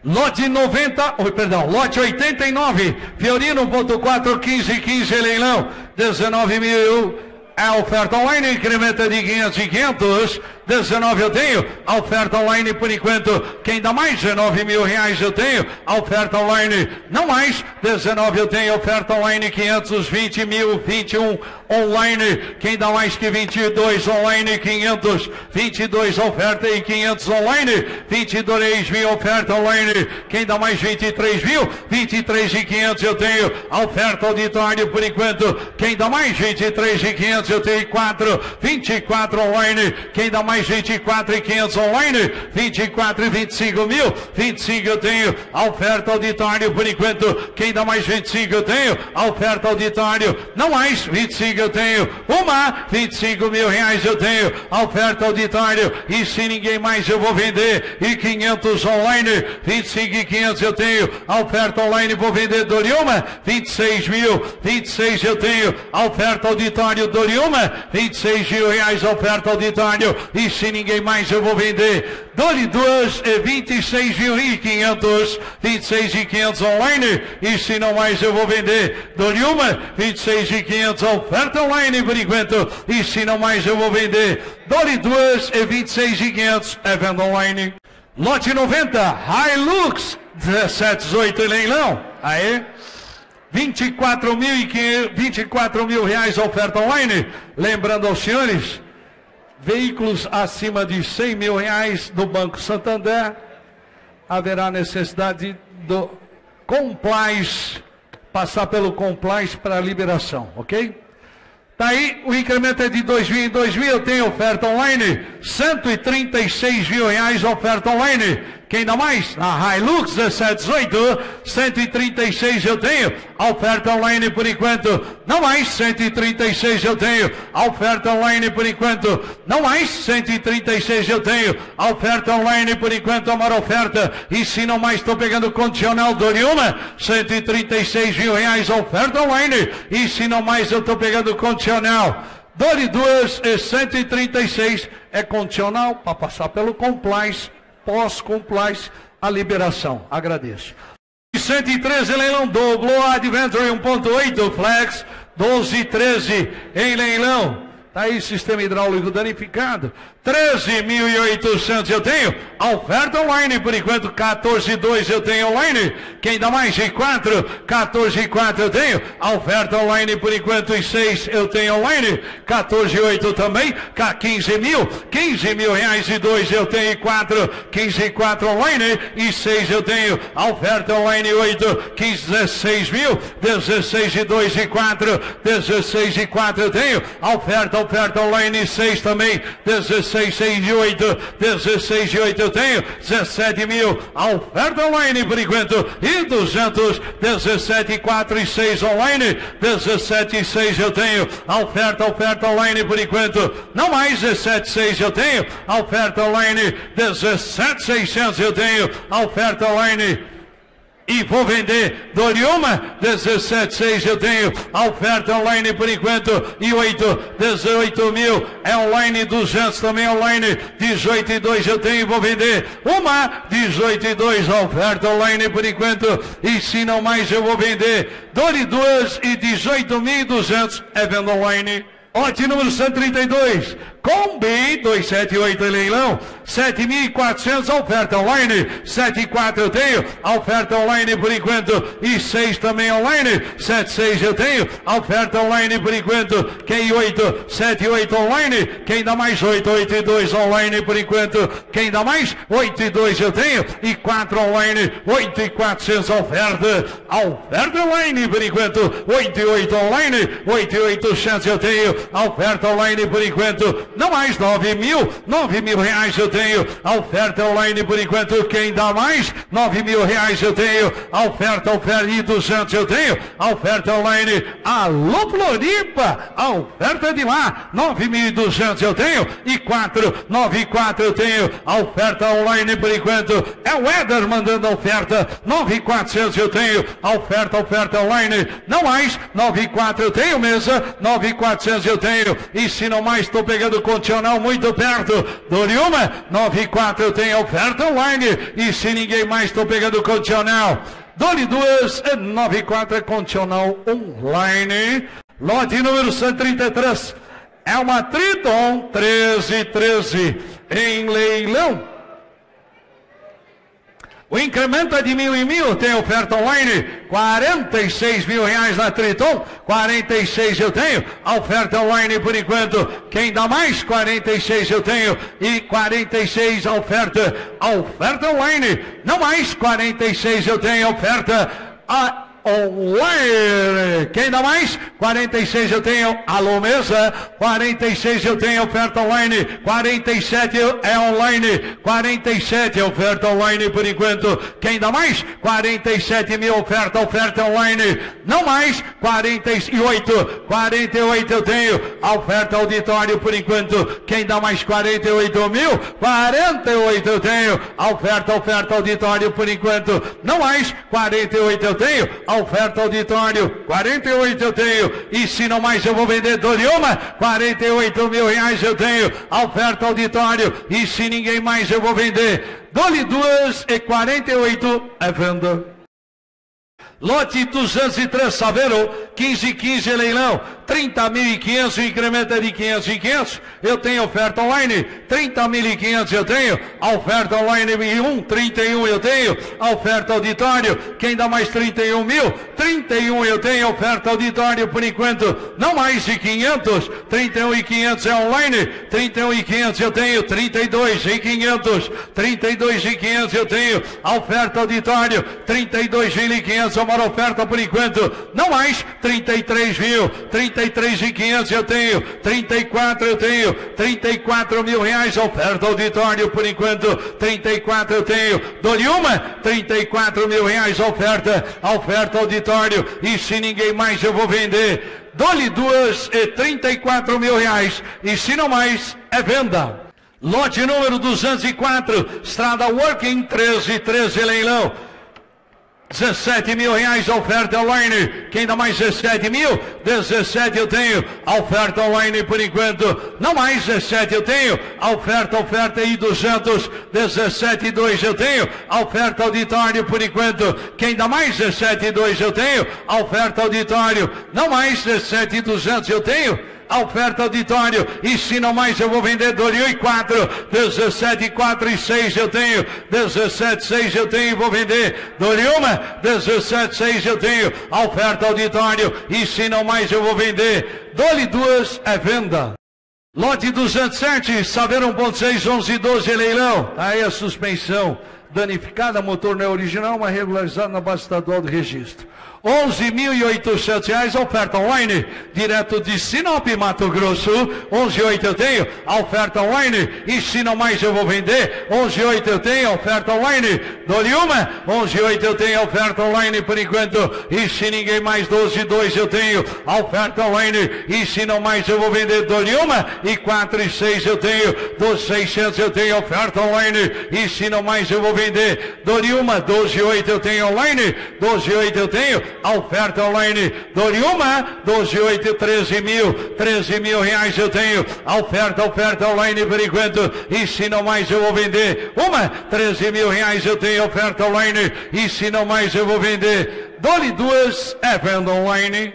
Lote 90, lote 89, Fiorino, 1.4, 15, leilão, 19 mil. A oferta online incrementa de 500 e 500, 19 eu tenho, a oferta online por enquanto, quem dá mais, 19 mil reais eu tenho, a oferta online, não mais, 19 eu tenho, oferta online 500, 20 mil, 21 online, quem dá mais que 22 online, 500, 22 oferta e 500 online, 22 mil oferta online, quem dá mais 23 mil, 23 e 500 eu tenho, a oferta auditório por enquanto, quem dá mais 23 e 500 eu tenho 4, 24 online, quem dá mais 24 e 500 online, 24 e 25 mil, 25 eu tenho, a oferta auditório por enquanto, quem dá mais 25 eu tenho, a oferta auditório, não mais, 25 eu tenho, 25 mil reais eu tenho, a oferta auditório, e se ninguém mais eu vou vender, e 500 online, 25 e 500 eu tenho, a oferta online vou vender Doriuma, 26 mil, 26 eu tenho, a oferta auditório Doriuma, 26 mil reais a oferta auditório, e se ninguém mais eu vou vender, Dole 2, 26 mil e 500, 26 e 500 online, e se não mais eu vou vender, Dole 1, 26 e 500 a oferta online por enquanto, e se não mais eu vou vender, Dole 2, 26 e 500, é venda online. Lote 90, Hilux, 1718 em leilão, aí. 24 mil reais a oferta online. Lembrando aos senhores, veículos acima de 100 mil reais do Banco Santander, haverá necessidade do compliance, passar pelo compliance para liberação, ok? Tá aí, o incremento é de 2 mil em 2 mil, eu tenho oferta online, 136 mil reais a oferta online. Quem dá mais? A Hilux 1718, 136 eu tenho, a oferta online por enquanto, não mais, 136 eu tenho, a oferta online por enquanto, não mais, 136 eu tenho, a oferta online por enquanto, a maior oferta, e se não mais estou pegando condicional Doriuma, 136 mil reais a oferta online, e se não mais eu estou pegando condicional. Dole 2 e 136 é condicional para passar pelo compliance, pós-compliance, a liberação. Agradeço. 113 leilão Doblo Adventure 1.8 Flex 1213 em leilão. Tá aí, sistema hidráulico danificado. 13.800 eu tenho. A oferta online, por enquanto, 14.2 eu tenho online. Quem dá mais de 4? 14.4 eu tenho. A oferta online, por enquanto, e 6 eu tenho online. 14.8 também. 15 mil reais e 2 eu tenho. E 4, 15.4 online. E 6 eu tenho. A oferta online 8, 16 mil. 16 e 2 e 4. 16 e 4 eu tenho. A oferta online 6 também. 16 e 8, 16 e 8 eu tenho, 17 mil, a oferta online por enquanto, e 200, 17 e 4 e 6 online, 17 e 6 eu tenho, a oferta online por enquanto, não mais, 17 e 6 eu tenho, a oferta online, 17 600 eu tenho, a oferta online, e vou vender Doriuma, 17,6 eu tenho, a oferta online por enquanto, e 8, 18 mil, é online, 200 também online, 18 e 2 eu tenho, vou vender uma, 18 e 2, a oferta online por enquanto, e se não mais eu vou vender, Dori 2 e 18.200, é venda online. Lote número 132, Kombi 278 em leilão, 7.400 a oferta online, 7.4 eu tenho, a oferta online por enquanto, e 6 também online, 7.6 eu tenho, a oferta online por enquanto, quem 8, 7.8 online, quem dá mais 8, 8 e 2 online por enquanto, quem dá mais 8 e 2 eu tenho, e 4 online, 8 e 400 a oferta online por enquanto, 8 e 8 online, 8 e 800 eu tenho, a oferta online por enquanto, não mais 9 mil reais eu tenho, a oferta online por enquanto, quem dá mais 9 mil reais eu tenho, a oferta e 200 eu tenho, a oferta online, alô Floripa, a oferta de lá, 9.200 eu tenho, e 4, 9 e 4 eu tenho, a oferta online por enquanto, é o Éder mandando a oferta, 9.400 eu tenho, a oferta online, não mais, 9 e 4 eu tenho mesa, 9.400 eu tenho, e se não mais estou pegando condicional muito perto, Doriuma, 94 eu tenho oferta online. E se ninguém mais, estou pegando o condicional. Dole 2, 94 é condicional online. Lote número 133. É uma Triton 1313 em leilão. O incremento é de 1.000 em 1.000, tem oferta online, 46 mil reais na Triton, 46 eu tenho, a oferta online por enquanto, quem dá mais? 46 eu tenho, e 46 a oferta online, não mais, 46 eu tenho, oferta online, quem dá mais? 46 eu tenho, alô mesa, 46 eu tenho, oferta online, 47 é online, 47 é oferta online por enquanto, quem dá mais? 47 mil, oferta online, não mais, 48 eu tenho, a oferta auditório por enquanto, quem dá mais? 48 mil, 48 eu tenho, a oferta auditório por enquanto, não mais, 48 eu tenho, a oferta auditório, 48 eu tenho, e se não mais eu vou vender, dou-lhe uma, 48 mil reais eu tenho, a oferta auditório, e se ninguém mais eu vou vender, dou-lhe 2 e 48 é venda. Lote 203 Saveiro, 1515 leilão, 30.500, incrementa de 500 em 500, eu tenho oferta online, 30.500 eu tenho, a oferta online 31 eu tenho, a oferta auditório, quem dá mais? 31 mil, 31 eu tenho, oferta auditório por enquanto, não mais de 500, 31 e 500 é online, 31 e 500 eu tenho, 32 e 500, 32 e 500 eu tenho, a oferta auditório, 32.500 é uma oferta por enquanto, não mais, 33 mil, 33 e 500 eu tenho, 34 eu tenho, 34 mil reais, oferta auditório por enquanto, 34 eu tenho, dou-lhe uma, 34 mil reais, oferta auditório, e se ninguém mais eu vou vender, dou-lhe 2 e 34 mil reais, e se não mais é venda. Lote número 204, Estrada Working 1313 leilão, 17 mil reais, a oferta online, quem dá mais? 17 mil, 17 eu tenho, a oferta online por enquanto, não mais, 17 eu tenho, a oferta e 200, 17 e 2 eu tenho, a oferta auditório por enquanto, quem dá mais? 17 e 2 eu tenho, a oferta auditório, não mais, 17 e 200 eu tenho, a oferta auditório, e se não mais eu vou vender, dou-lhe 1 e 4, 17, 4 e 6 eu tenho, 17, 6 eu tenho e vou vender, dou-lhe uma, 17, 6 eu tenho, a oferta auditório, e se não mais eu vou vender, dou-lhe 2, é venda. Lote 207, Saveiro 1.6, 11 e 12 leilão, aí a suspensão danificada, motor não é original, mas regularizado na base estadual de registro. 11.800 reais, oferta online, direto de Sinop, Mato Grosso, 11.8 eu tenho, a oferta online, e se não mais eu vou vender, 11.8 eu tenho, a oferta online, dou-lhe uma, 11.8 eu tenho, a oferta online por enquanto, e se ninguém mais, 12.2 eu tenho, a oferta online, e se não mais eu vou vender, dou-lhe uma, e 4 e 6 eu tenho, 12.600 eu tenho, a oferta online, e se não mais eu vou vender, dou-lhe uma, 12.8 eu tenho online, 12.8 eu tenho, a oferta online, dou-lhe uma, 12.8, 13 mil reais eu tenho, a oferta online por enquanto, e se não mais eu vou vender, uma, 13 mil reais eu tenho, oferta online, e se não mais eu vou vender, dou-lhe 2, é venda online.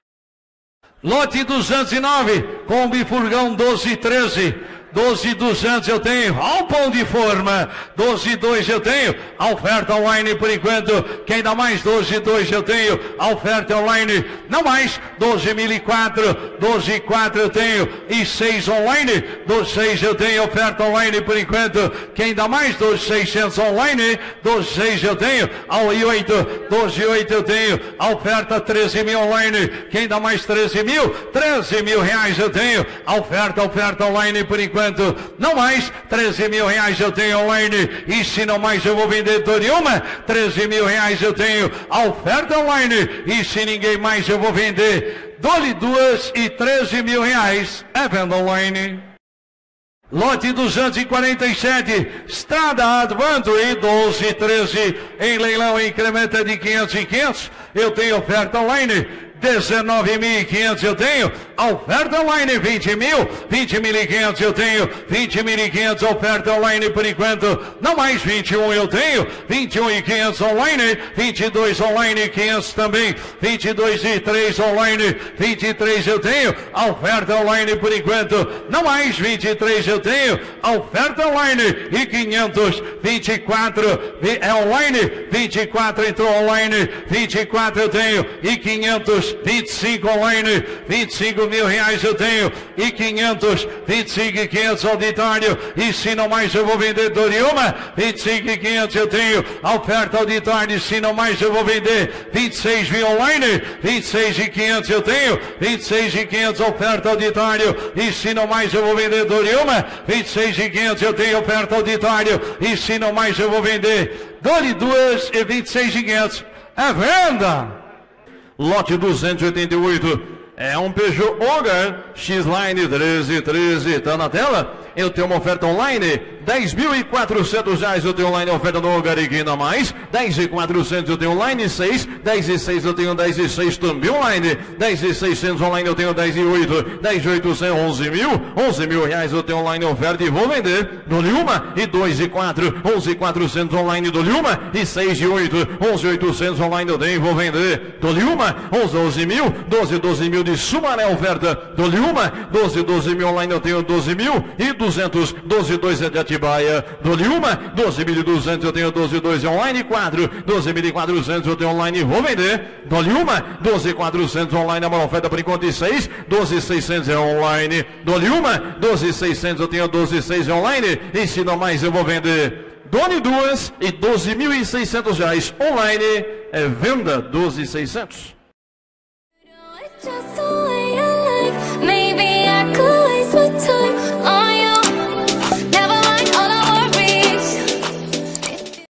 Lote 209, Kombi Furgão 1213, 12.200 eu tenho, ao pão de forma, 12.2 eu tenho, a oferta online por enquanto, quem dá mais? 12.2 eu tenho, a oferta online, não mais, 12.004, 12.4 eu tenho, e 6 online, 12.6 eu tenho, oferta online por enquanto, quem dá mais? 12.600 online, 12.6 eu tenho, ao I8, 12.8 eu tenho, a oferta 13 mil online, quem dá mais? 13 mil reais eu tenho, a oferta online por enquanto, não mais, 13 mil reais eu tenho online, e se não mais eu vou vender, dou-lhe uma, 13 mil reais eu tenho, a oferta online, e se ninguém mais eu vou vender, dou-lhe 2 e 13 mil reais, é venda online. Lote 247, Estrada Advanture 1213, em leilão, incrementa de 500 em 500, eu tenho oferta online, 19.500 eu tenho, oferta online 20 mil, 20.500 eu tenho, 20.500 oferta online por enquanto, não mais 21 eu tenho, 21.500 online, 22 online 500 também, 22.3 online, 23 eu tenho, oferta online por enquanto, não mais 23 eu tenho, oferta online e 500, 24 é online, 24 entrou online, 24 eu tenho e 500, 25 online, 25 mil reais eu tenho e 500, 25 e 500 auditório e se não mais eu vou vender Doriuma, 25 e 500 eu tenho, oferta auditório, se não mais eu vou vender 26 mil online, 26 e 500 eu tenho, 26 e 500 oferta auditório e se não mais eu vou vender Doriuma, 26 e 500 eu tenho oferta auditório e se não mais eu vou vender Dori 2 e 26 e 500 é venda. Lote 288 é um Peugeot Ogre X-Line 1313, tá na tela? Eu tenho uma oferta online, 10.400 reais eu tenho online, oferta no Gariguina mais, 10.400 eu tenho online, 6, 10.600 eu tenho 10.600 também online, 10.600 online eu tenho 10.800, 10.800, 11 mil reais eu tenho online, oferta e vou vender, dou-lhe uma e 2.400, 11.400 online, dou-lhe uma e 6.800, 11.800 online eu tenho e vou vender, dou-lhe uma, 11 mil, 12 mil de Sumaré oferta, dou-lhe uma, 12 mil online eu tenho 12 mil e 200, 12.200 é de Atibaia, dou-lhe uma, 12.200 eu tenho 12.200 online, 4, 12.400 eu tenho online e vou vender, dou-lhe uma, 12.400 online, a maior oferta por enquanto e 6, 12.600 é online, dou-lhe uma, 12.600 eu tenho 12.600 online e se não mais eu vou vender, dou-lhe duas e 12.600 reais online, é venda 12.600.